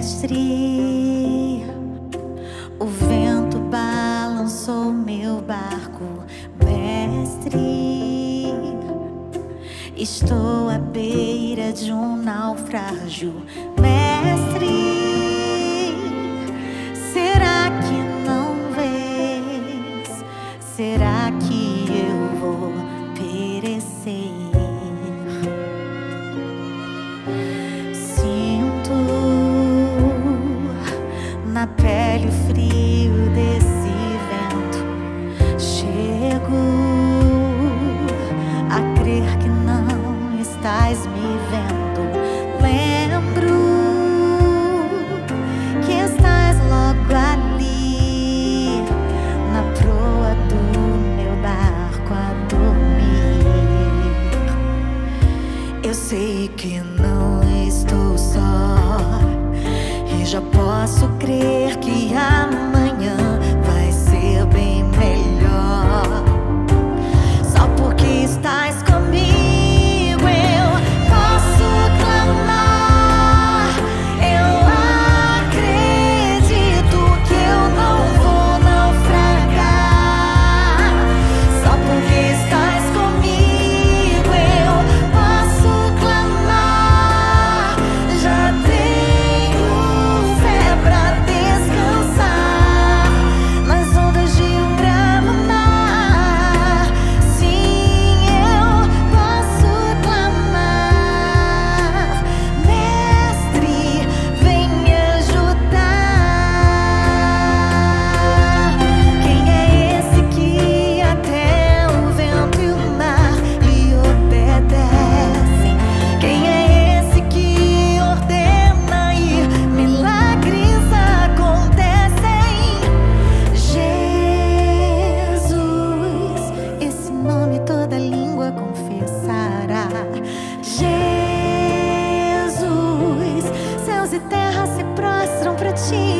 Mestre, o vento balançou meu barco. Mestre, estou à beira de um naufrágio. Mestre, será que não vês? Será que eu vou perecer? Sinto na pele o frio desse vento. Chego a crer que não estás me vendo. Lembro que estás logo ali, na proa do meu barco a dormir. Eu sei que não estou só, e já posso crer que amanhã vai ser bem melhor. Só porque estás comigo eu posso clamar. Eu acredito que eu não vou naufragar. Só porque estás comigo eu posso clamar. Já tenho fé pra descansar nas ondas de um bravo mar. Sim, eu posso clamar. Mestre, vem me ajudar. Quem é esse que até o vento e o mar lhe obedecem? Quem é esse que ordena e milagres acontecem? Jesus, esse nome toda língua confessará. Jesus, céus e terra se prostram pra ti